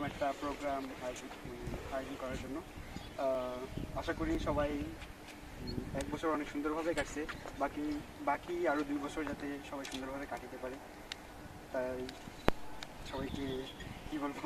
একটা প্রোগ্রাম আয়োজন করার জন্য। আশা করি সবাই এক বছর অনেক সুন্দরভাবে কাটছে, বাকি আরও 2 বছর যাতে সবাই সুন্দরভাবে কাটাতে পারে। তাই সবাইকে কি বলবো,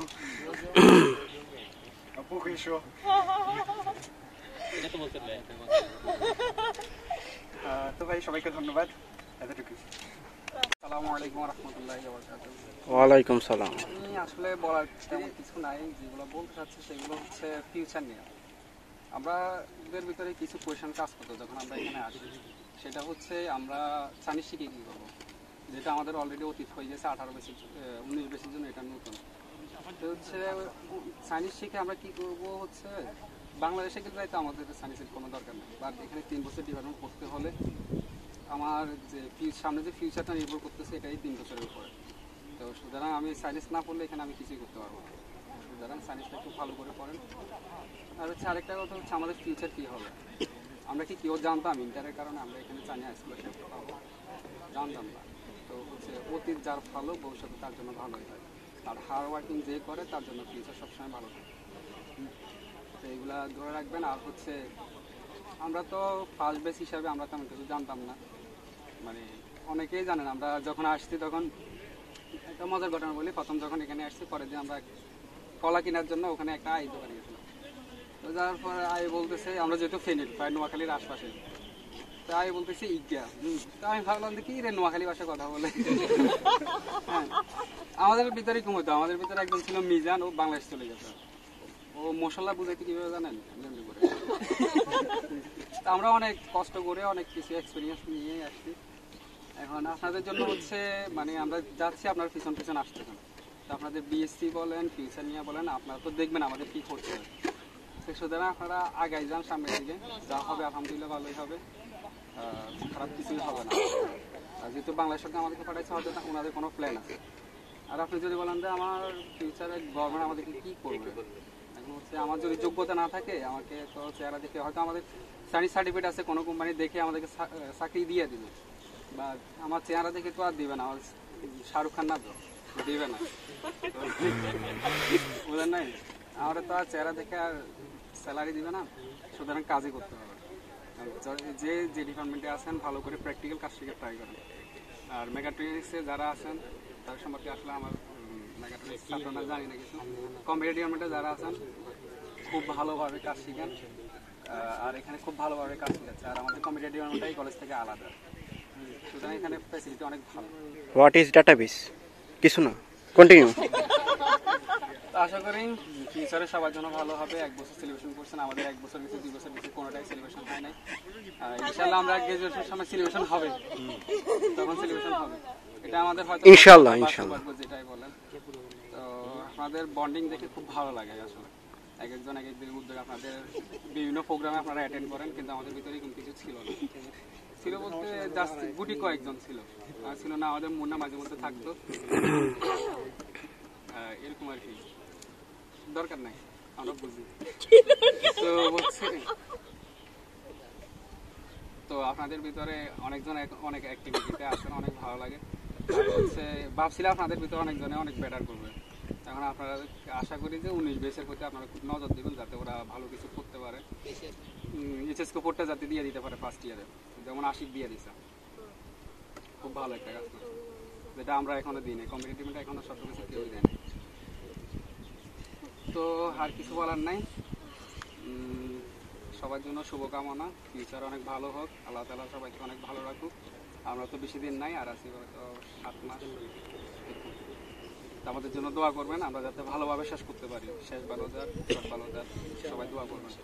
তো ভাই সবাইকে ধন্যবাদ, এতটুকু। আসসালামু আলাইকুম রহমতুল্লাহি ওয়া বারাকাতুহু। ওয়ালাইকুম সালাম। আসলে বলার তেমন কিছু নাই, যেগুলো বলতে চাচ্ছি সেগুলো হচ্ছে ফিউচার নিয়ে। আমাদের ভিতরে কিছু কোয়েশন কাজ করতো যখন আমরা এখানে আসি, সেটা হচ্ছে আমরা চাইনিজ শিখে কী করবো, যেটা আমাদের অলরেডি অতীত হয়ে গেছে 19 বেসের জন্য এটা নতুন। তো হচ্ছে চাইনিজ শিখে আমরা কী করবো হচ্ছে বাংলাদেশে গেলে তো আমাদের চাইনিজের কোনো দরকার নেই, বাট এখানে 3 বছর ডিপার্টমেন্ট করতে হলে আমার যে সামনে যে ফিউচারটা নির্ভর করতেছে এটাই 3 বছরের উপরে। তো সুতরাং আমি সায়েন্স না পড়লে এখানে আমি কিছুই করতে পারবো না, সুতরাং সায়েন্সটা একটু ভালো করে পড়েন। আর হচ্ছে আরেকটা কথা হচ্ছে আমাদের ফিউচার কী হবে, আমরা কি কেউ জানতাম ইন্টারের কারণে আমরা এখানে চাইনিজ স্কলারশিপ পাবো? জানতাম না। তো হচ্ছে অতীত যার ভালো, ভবিষ্যতে তার জন্য ভালোই হয়, আর হার্ড ওয়ার্কিং যে করে তার জন্য ফিউচার সবসময় ভালো হয়। তো এইগুলা ধরে রাখবেন। আর হচ্ছে আমরা তো ফার্স্ট বেস হিসাবে আমরা তেমন কিছু জানতাম না, মানে অনেকেই জানেন। আমরা যখন আসছি তখন একটা মজার ঘটনা বলি, প্রথম যখন এখানে আসছি পরের দিন আমরা কলা কেনার জন্য ওখানে একটা আই দোকানে গেছিলাম। তো যাওয়ার পর আই বলতেছে, আমরা যেহেতু ফেনীর প্রায় নোয়াখালীর আশপাশে, তো আই বলতেছে ইজ্ঞা। তো আমি ভাবলাম যে কি রে নোয়াখালী ভাষায় কথা বলে। হ্যাঁ, আমাদের ভিতরে কমতো, আমাদের ভিতরে একজন ছিল মিজান, ও বাংলাদেশ চলে গেছে। ও মশলা বুঝাইতে কিভাবে জানেন, আমরা অনেক কষ্ট করে অনেক কিছু এক্সপিরিয়েন্স নিয়ে আসছি। এখন আপনাদের জন্য হচ্ছে মানে আমরা যাচ্ছি, আপনার পিছন পিছন আসছে না। তো আপনাদের বিএসসি বলেন, ফিউচার নিয়ে বলেন, আপনারা তো দেখবেন আমাদের কী করতে হবে। সুতরাং আপনারা আগাই যান সামনের দিকে, যা হবে আলহামদুলিল্লাহ ভালোই হবে, খারাপ কিছুই হবে না। আর যেহেতু বাংলাদেশ সরকার আমাদেরকে পাঠাইছে, হয়তো ওনাদের কোনো প্ল্যান আছে। আর আপনি যদি বলেন যে আমার ফিউচারে গভর্নমেন্ট আমাদেরকে কী করবে, এখন হচ্ছে আমার যদি যোগ্যতা না থাকে, আমাকে তো চেহারা দেখে হয়তো আমাদের চাইনিজ সার্টিফিকেট আছে, কোনো কোম্পানি দেখে আমাদেরকে চাকরি দিয়ে দিবে, বা আমার চেহারা দেখে তো আর দিবে না, আমার শাহরুখ খান না তো দিবে না, বুঝলেন নাই? আমার তো আর চেহারা দেখে আর স্যালারি দিবে না, সুতরাং কাজই করতে হবে। যে যে ডিপার্টমেন্টে আছেন ভালো করে প্র্যাকটিক্যাল কাজ শিখে ট্রাই করেন। আর মেগাট্রনিক্সে যারা আছেন তার সম্পর্কে আসলে আমার মেগাট্রনিক্স ছাত্ররা জানি না কিছু, কম্পিউটার ডিপার্টমেন্টে যারা আছেন খুব ভালোভাবে কাজ শিখেন, আর এখানে খুব ভালোভাবে কাজ শিখাচ্ছে। আর আমাদের কম্পিউটার ডিপার্টমেন্টটাই কলেজ থেকে আলাদা, সুতরাং এখানে ফ্যাসিলিটি অনেক ভালো। What is database? কিছু না, কন্টিনিউ। আশা করি ফিউচারে সবার জন্য ভালো হবে। 1 বছর সেলিব্রেশন করছেন, আমাদের 1 বছর গেছে, 2 বছর গেছে, কোনোটাই সেলিব্রেশন হয় নাই। ইনশাআল্লাহ আমরা গ্রাজুয়েশনের সময় সেলিব্রেশন হবে, তখন সেলিব্রেশন হবে, এটা আমাদের হয়তো ইনশাআল্লাহ যেটাই বলেন। তো আপনাদের বন্ডিং দেখে খুব ভালো লাগে আসলে। এক একজন এক একদিনের উদ্যোগে আপনাদের বিভিন্ন প্রোগ্রামে আপনারা অ্যাটেন্ড করেন, কিন্তু আমাদের ভিতরে এরকম কিছু ছিল না। ছিল বলতে জাস্ট গুটি কয়েকজন ছিল, আর ছিল না আমাদের মুন্না মাঝে মধ্যে থাকতো, এরকম আর কি। দরকার নাই, আমরা বুঝি। তো বলছি, তো আপনাদের ভিতরে অনেকজন অনেক অ্যাক্টিভিটিতে আসেন, অনেক ভালো লাগে। হচ্ছে ভাবছিলাম আপনাদের ভিতরে অনেকজনে অনেক বেটার করবে। এখন আপনারা আশা করি যে 19 বেসের প্রতি আপনারা খুব নজর দেবেন, যাতে ওরা ভালো কিছু করতে পারে। এইচএস কোপরটা যাতে দিয়ে দিতে পারে ফার্স্ট ইয়ারে, যেমন আশিক দিয়ে দিছে, খুব ভালো একটা কাজ করছে, যেটা আমরা এখনো দিই নাই, কম্পিটিটিভটা এখনো সব কিছু কেউই দেয় নাই। তো আর কিছু বলার নাই, সবার জন্য শুভকামনা, ফিউচার অনেক ভালো হোক, আল্লাহ তাআলা সবাইকে অনেক ভালো রাখুক। আমরা তো বেশি দিন নাই, আর আছি হয়তো 7 মাস। আমাদের জন্য দোয়া করবেন, আমরা যাতে ভালোভাবে শেষ করতে পারি, শেষ ভালো যাক, ভালো যাক, সবাই দোয়া করবেন।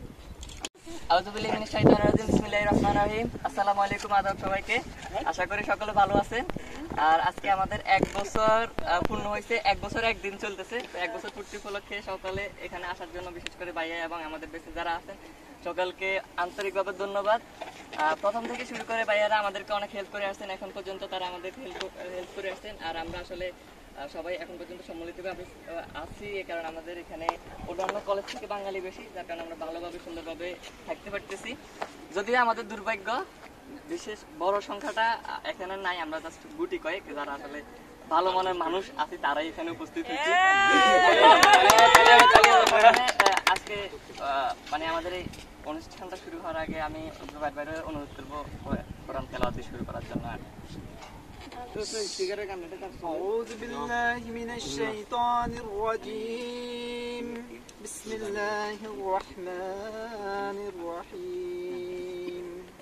আসসালামু আলাইকুম, আদাব সবাইকে। আশা করি সকলে ভালো আছেন। আর আজকে আমাদের 1 বছর পূর্ণ হয়েছে, 1 বছর 1 দিন চলতেছে। 1 বছর পূর্তি উপলক্ষে সকালে এখানে আসার জন্য বিশেষ করে ভাইয়া এবং আমাদের বেশি যারা আছেন সকলকে আন্তরিকভাবে ধন্যবাদ। প্রথম থেকে শুরু করে ভাইয়ারা আমাদেরকে অনেক হেল্প করে আসছেন, এখন পর্যন্ত তারা আমাদের হেল্প করে আসছেন। আর আমরা আসলে সবাই এখন পর্যন্ত সম্মিলিতভাবে আছি, এ কারণে আমাদের এখানে অন্যান্য কলেজ থেকে বাঙালি বেশি, যার কারণে আমরা ভালোভাবে সুন্দরভাবে থাকতে পারতেছি। যদিও আমাদের দুর্ভাগ্য বিশেষ বড় সংখ্যাটা এখানে নাই, আমরা জাস্ট গুটি কয়েক যারা আসলে ভালো মনের মানুষ আছে তারাই এখানে উপস্থিত হয়েছে। আজকে মানে আমাদের এই অনুষ্ঠানটা শুরু হওয়ার আগে আমি বাইরে অনুরোধ করবো কোরআন তেলাওয়াত শুরু করার জন্য। أعوذ بالله من الشيطان الرجيم بسم الله الرحمن الرحيم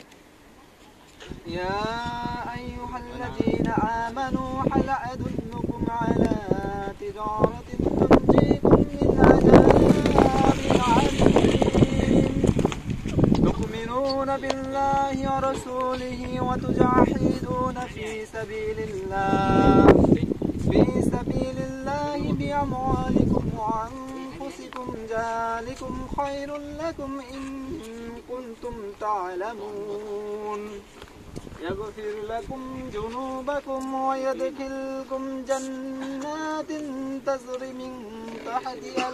يا أيها الذين آمنوا هل أدلكم على تجارة تنجيكم من عذاب عليم تؤمنون بالله ورسوله وتجاهدون في سبيل الله بأموالكم وأنفسكم ذلكم خير لكم إن كنتم تعلمون يغفر لكم ذنوبكم ويدخلكم جنات تجري من تحتها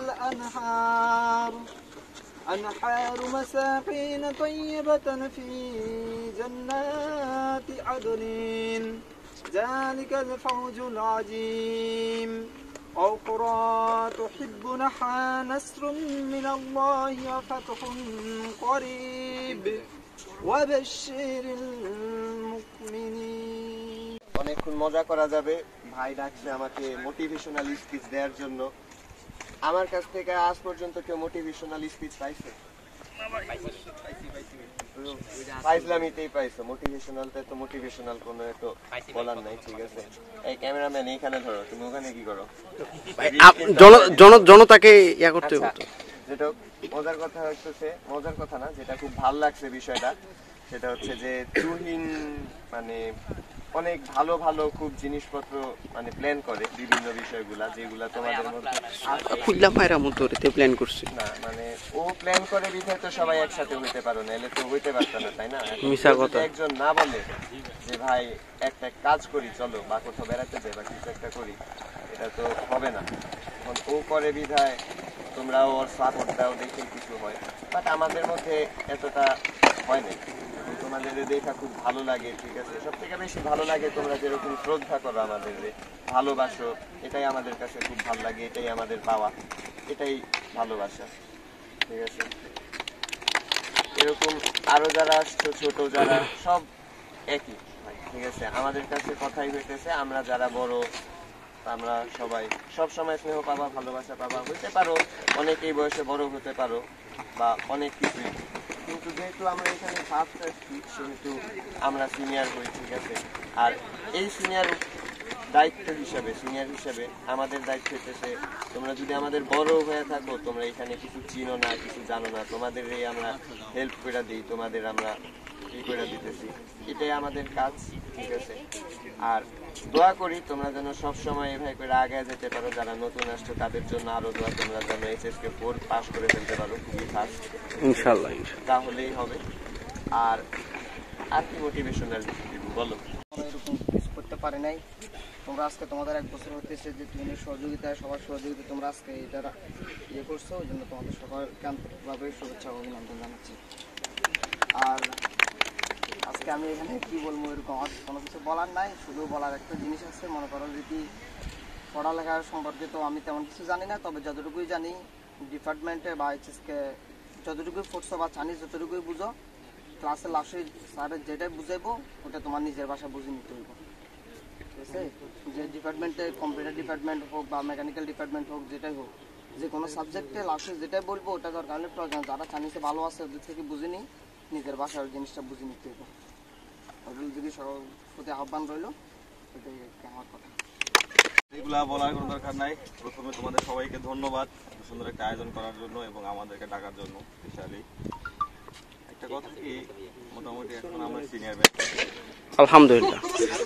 أنهار مساكن طيبة في جنات عدن ذلك الفوز العظيم أخرى تحبونها نصر من الله وفتح قريب وبشر المؤمنين অনেকক্ষণ মজা করা যাবে। ভাই ডাকছে আমাকে মোটিভেশনাল স্পিচ দেওয়ার জন্য। আমার কাছ থেকে আজ পর্যন্ত কেউ মোটিভেশনাল স্পিচ পাইছে? ফাইজলামিতেই পাইছো। মোটিভেশনালটা তো মোটিভেশনাল কোনো একটু বলার নাই, ঠিক আছে? এই ক্যামেরাম্যান এইখানে ধরো, তুমি ওখানে কি করো? জনতাকে ইয়া করতে হবে। যেটা মজার কথা হচ্ছে, মজার কথা না, যেটা খুব ভালো লাগছে বিষয়টা, সেটা হচ্ছে যে তুহিন মানে অনেক ভালো ভালো খুব জিনিসপত্র মানে প্ল্যান করে বিভিন্ন বিষয়গুলা, যেগুলা তোমাদের মধ্যে খুললাম ভাইরা মতো প্ল্যান করছে না, মানে ও প্ল্যান করে বিধায় তো সবাই একসাথে হইতে পারো না, এলে তো হইতে পারতো না, তাই না? মিশা কথা। একজন না বলে যে ভাই একটা কাজ করি চলো, বা কোথাও বেড়াতে যাই বা কিছু একটা করি, এটা তো হবে না। এখন ও করে বিধায় তোমরাও ওর সাপোর্ট দাও, দেখে কিছু হয়। বাট আমাদের মধ্যে এতটা হয় না। তোমাদের দেখা খুব ভালো লাগে, ঠিক আছে? সব থেকে বেশি ভালো লাগে তোমরা যেরকম শ্রদ্ধা করো আমাদের, ভালোবাসো, এটাই আমাদের কাছে খুব ভালো লাগে, এটাই আমাদের পাওয়া, এটাই ভালোবাসা, ঠিক আছে? এরকম আরো যারা আসছো, ছোট যারা, সব একই, ঠিক আছে? আমাদের কাছে কথাই হইতেছে আমরা যারা বড়, আমরা সবাই সব সময় স্নেহ পাবা, ভালোবাসা পাবা। হইতে পারো অনেকেই বয়সে বড় হতে পারো বা অনেক কিছুই, কিন্তু যেহেতু আমরা এখানে ফার্স্ট আসছি সেহেতু আমরা সিনিয়র হই, ঠিক আছে? আর এই সিনিয়র দায়িত্ব হিসাবে, সিনিয়র হিসাবে আমাদের দায়িত্ব হইতেছে, তোমরা যদি আমাদের বড় হয়ে থাকো, তোমরা এখানে কিছু চিনো না, কিছু জানো না, তোমাদের এই আমরা হেল্প করে দিই, তোমাদের আমরা ই করে দিতেছি, এটাই আমাদের কাজ, ঠিক আছে? আর দোয়া করি তোমরা যেন সবসময় এভাবে করে আগে যেতে পারো। যারা নতুন আসছো তাদের জন্য আরো দোয়া, তোমরা যেন HSK 4 পাস করে ফেলতে পারো খুবই ফাস্ট, ইনশাআল্লাহ। তাহলেই হবে। আর আর কি মোটিভেশনাল বলো? এরকম কিছু করতে পারি নাই। তোমরা আজকে তোমাদের 1 বছর হতেছে যে তুমি সহযোগিতায়, সবার সহযোগিতা তোমরা আজকে এটা ইয়ে করছো, ওই জন্য তোমাদের সবাইকে আন্তরিকভাবে শুভেচ্ছা ও অভিনন্দন জানাচ্ছি। আর আজকে আমি এখানে কি বলবো, এরকম কোনো কিছু বলার নাই, শুধু বলার একটা জিনিস আছে। মনে করো যদি পড়ালেখার সম্পর্কে তো আমি তেমন কিছু জানি না, তবে যতটুকুই জানি ডিপার্টমেন্টে বা HSK যতটুকুই পড়ছো বা জানি যতটুকুই বুঝো, ক্লাসের লাস্টে স্যারের যেটাই বুঝাইবো ওটা তোমার নিজের ভাষা বুঝে নিতে হইব, ঠিক আছে? যে ডিপার্টমেন্টে, কম্পিউটার ডিপার্টমেন্ট হোক বা মেকানিক্যাল ডিপার্টমেন্ট হোক, যেটাই হোক, যে কোনো সাবজেক্টে লাস্টে যেটাই বলবো ওটা দরকার নেই প্রয়োজন। যারা চাইনিজে ভালো আছে ওদের থেকে বুঝে নিই, নিজের ভাষার জিনিসটা বুঝে নিতে হইব। ওদের যদি সবার প্রতি আহ্বান রইল, এটাই আমার কথা। এগুলা বলার কোনো দরকার নাই। প্রথমে তোমাদের সবাইকে ধন্যবাদ সুন্দর একটা আয়োজন করার জন্য এবং আমাদেরকে ডাকার জন্য। স্পেশালি একটা কথা কি, মোটামুটি এখন আমরা সিনিয়র ব্যাচ, আলহামদুলিল্লাহ।